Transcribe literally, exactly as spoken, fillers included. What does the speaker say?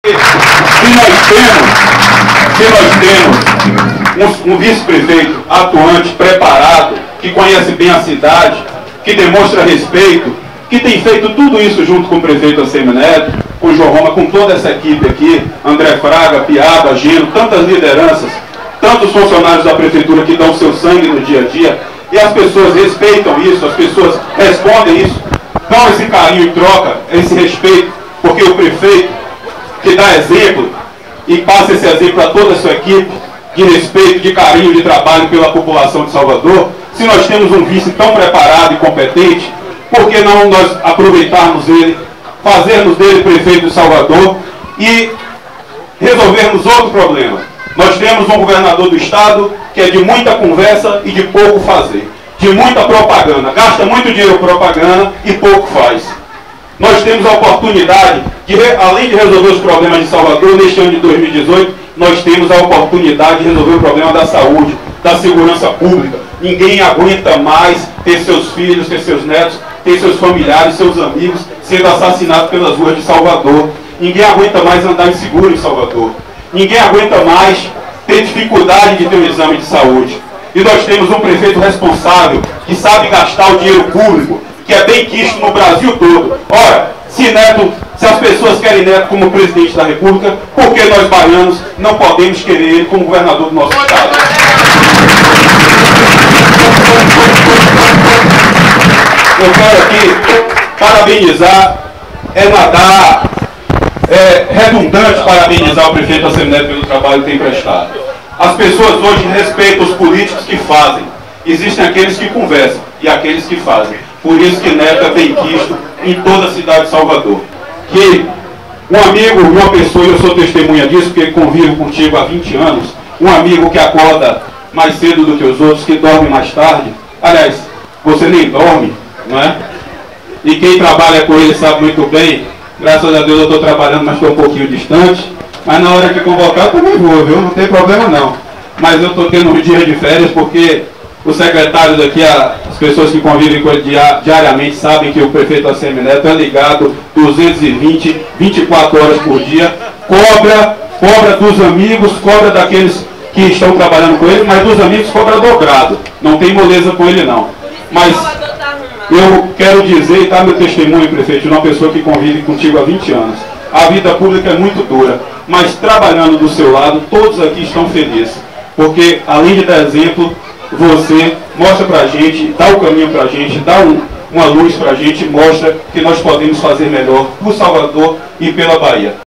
Se nós temos, se nós temos um, um vice-prefeito atuante, preparado, que conhece bem a cidade, que demonstra respeito, que tem feito tudo isso junto com o prefeito ACM Neto, com o João Roma, com toda essa equipe aqui, André Fraga, Piaba, Gino, tantas lideranças, tantos funcionários da prefeitura que dão seu sangue no dia a dia, e as pessoas respeitam isso, as pessoas respondem isso, dão esse carinho e troca, esse respeito, porque o prefeito que dá exemplo e passa esse exemplo a toda a sua equipe, de respeito, de carinho, de trabalho pela população de Salvador. Se nós temos um vice tão preparado e competente, por que não nós aproveitarmos ele, fazermos dele prefeito de Salvador e resolvermos outro problema? Nós temos um governador do estado que é de muita conversa e de pouco fazer, de muita propaganda, gasta muito dinheiro com propaganda e pouco faz. Nós temos a oportunidade, de, além de resolver os problemas de Salvador, neste ano de dois mil e dezoito, nós temos a oportunidade de resolver o problema da saúde, da segurança pública. Ninguém aguenta mais ter seus filhos, ter seus netos, ter seus familiares, seus amigos sendo assassinados pelas ruas de Salvador. Ninguém aguenta mais andar inseguro em Salvador. Ninguém aguenta mais ter dificuldade de ter um exame de saúde. E nós temos um prefeito responsável, que sabe gastar o dinheiro público, que é bem quisto no Brasil todo. Ora, se Neto, se as pessoas querem Neto como presidente da República, por que nós baianos não podemos querer ele como governador do nosso estado? Eu quero aqui parabenizar, é nadar, é redundante parabenizar o prefeito ACM Neto pelo trabalho que tem prestado. As pessoas hoje respeitam os políticos que fazem. Existem aqueles que conversam e aqueles que fazem. Por isso que Neto é bem quisto em toda a cidade de Salvador. Que um amigo, uma pessoa, eu sou testemunha disso, porque convivo contigo há vinte anos, um amigo que acorda mais cedo do que os outros, que dorme mais tarde, aliás, você nem dorme, não é? E quem trabalha com ele sabe muito bem, graças a Deus eu estou trabalhando, mas estou um pouquinho distante, mas na hora que convocar eu também vou, viu? Não tem problema não. Mas eu estou tendo um dia de férias porque os secretários aqui, as pessoas que convivem com ele diariamente, sabem que o prefeito ACM Neto é ligado duzentos e vinte, vinte e quatro horas por dia, cobra, cobra dos amigos, cobra daqueles que estão trabalhando com ele, mas dos amigos cobra dobrado. Não tem moleza com ele não. Mas eu quero dizer, e tá meu testemunho, prefeito, de uma pessoa que convive contigo há vinte anos. A vida pública é muito dura, mas trabalhando do seu lado, todos aqui estão felizes. Porque, além de dar exemplo, você mostra pra gente, dá o caminho pra gente, dá um, uma luz pra gente, mostra que nós podemos fazer melhor por Salvador e pela Bahia.